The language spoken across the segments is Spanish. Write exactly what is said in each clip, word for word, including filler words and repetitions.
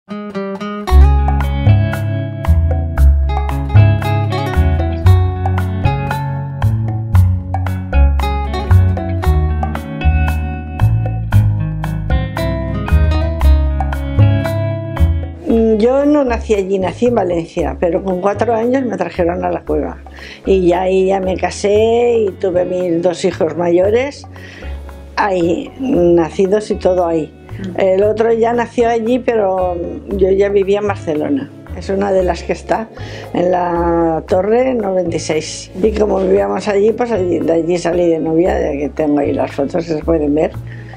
Yo no nací allí, nací en Valencia, pero con cuatro años me trajeron a la cueva y ya ahí ya me casé y tuve mis dos hijos mayores ahí, nacidos y todo ahí. El otro ya nació allí, pero yo ya vivía en Barcelona. Es una de las que está en la Torre noventa y seis. Y como vivíamos allí, pues allí, de allí salí de novia, de que tengo ahí las fotos, se pueden ver.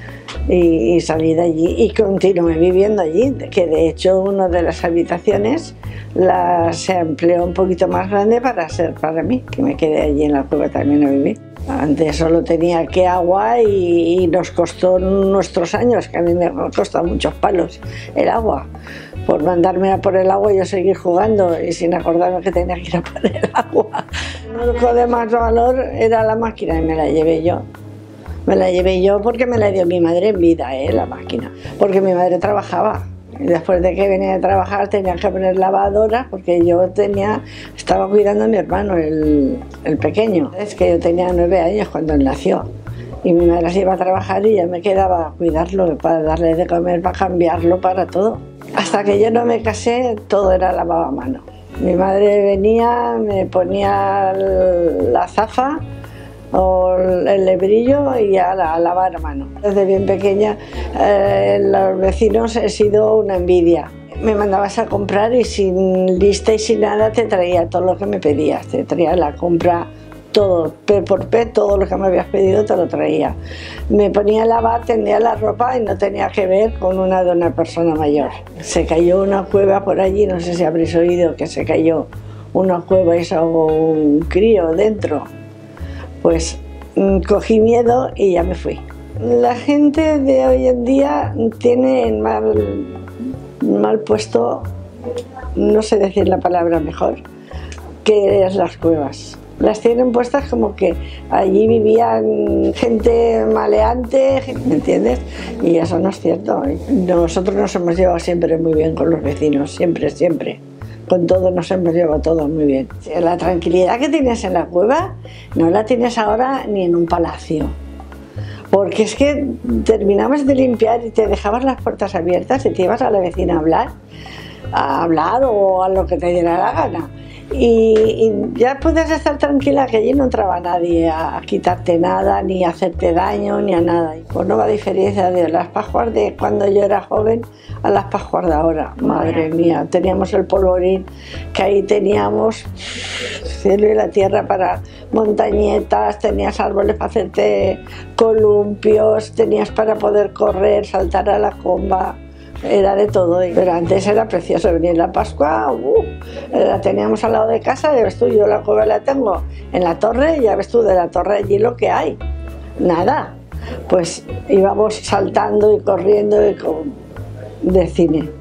Y, y salí de allí y continué viviendo allí, que de hecho una de las habitaciones la, se empleó un poquito más grande para ser para mí, que me quedé allí en la cueva también a vivir. Antes solo tenía que agua y, y nos costó nuestros años, que a mí me costó muchos palos el agua. Por mandarme a por el agua yo seguí jugando y sin acordarme que tenía que ir a por el agua. Lo de más valor era la máquina y me la llevé yo. Me la llevé yo porque me la dio mi madre en vida, ¿eh? La máquina. Porque mi madre trabajaba. Y después de que venía de trabajar tenía que poner lavadora porque yo tenía, estaba cuidando a mi hermano, el, el pequeño. Es que yo tenía nueve años cuando él nació. Y mi madre se iba a trabajar y yo me quedaba a cuidarlo, para darle de comer, para cambiarlo, para todo. Hasta que yo no me casé, todo era lavado a mano. Mi madre venía, me ponía la zafa o el lebrillo y a, la, a lavar a mano. Desde bien pequeña eh, los vecinos he sido una envidia. Me mandabas a comprar y sin lista y sin nada te traía todo lo que me pedías. Te traía la compra, todo, pe por pe, todo lo que me habías pedido te lo traía. Me ponía a lavar, tendía la ropa y no tenía que ver con una de una persona mayor. Se cayó una cueva por allí, no sé si habréis oído que se cayó una cueva y se ahogó un crío dentro. Pues mmm, cogí miedo y ya me fui. La gente de hoy en día tiene mal, mal puesto, no sé decir la palabra mejor, que es las cuevas. Las tienen puestas como que allí vivían gente maleante, ¿me entiendes? Y eso no es cierto. Nosotros nos hemos llevado siempre muy bien con los vecinos, siempre, siempre. Con todo nos hemos llevado todo muy bien. La tranquilidad que tienes en la cueva no la tienes ahora ni en un palacio. Porque es que terminabas de limpiar y te dejabas las puertas abiertas y te ibas a la vecina a hablar, a hablar o a lo que te diera la gana. Y, y ya puedes estar tranquila que allí no entraba nadie a, a quitarte nada, ni a hacerte daño, ni a nada. Pues no va a diferencia de las Pascuas de cuando yo era joven a las Pascuas de ahora. Madre mía, teníamos el polvorín, que ahí teníamos cielo y la tierra para montañetas, tenías árboles para hacerte columpios, tenías para poder correr, saltar a la comba. Era de todo, pero antes era precioso venir la Pascua, uh, la teníamos al lado de casa, ya ves tú, yo la cueva la tengo en la torre, ya ves tú, de la torre allí lo que hay, nada, pues íbamos saltando y corriendo y con, de cine.